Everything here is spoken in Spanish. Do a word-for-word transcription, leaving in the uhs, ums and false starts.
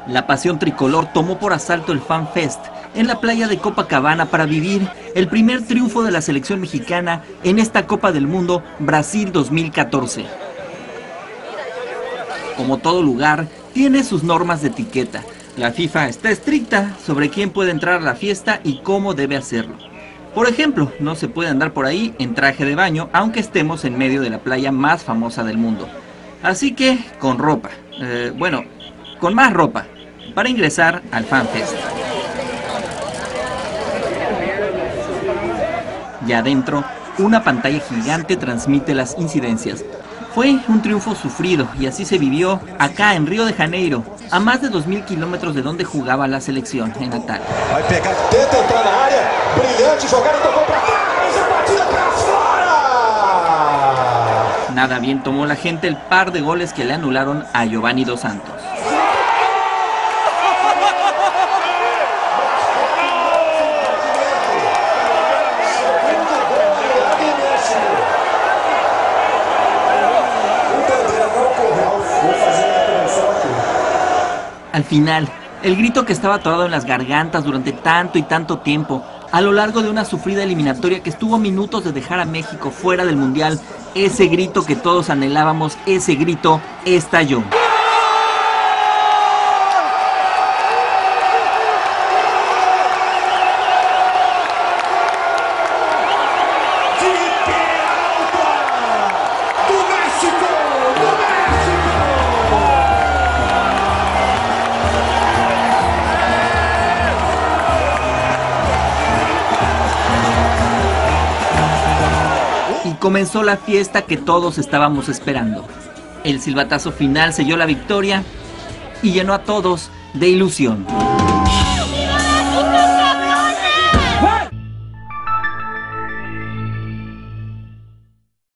La pasión tricolor tomó por asalto el Fan Fest en la playa de Copacabana para vivir el primer triunfo de la selección mexicana en esta Copa del Mundo Brasil dos mil catorce. Como todo lugar, tiene sus normas de etiqueta. La FIFA está estricta sobre quién puede entrar a la fiesta y cómo debe hacerlo. Por ejemplo, no se puede andar por ahí en traje de baño, aunque estemos en medio de la playa más famosa del mundo. Así que, con ropa, eh, bueno, con más ropa, para ingresar al Fan Fest. Y adentro, una pantalla gigante transmite las incidencias. Fue un triunfo sufrido y así se vivió acá en Río de Janeiro, a más de dos mil kilómetros de donde jugaba la selección en natal. Vai pegar, tenta entrar na área, brilhante, jogada, tocou para trás, a batida para fora. Nada bien tomó la gente el par de goles que le anularon a Giovanni Dos Santos. Al final, el grito que estaba atorado en las gargantas durante tanto y tanto tiempo, a lo largo de una sufrida eliminatoria que estuvo a minutos de dejar a México fuera del Mundial, ese grito que todos anhelábamos, ese grito estalló. Y comenzó la fiesta que todos estábamos esperando. El silbatazo final selló la victoria y llenó a todos de ilusión.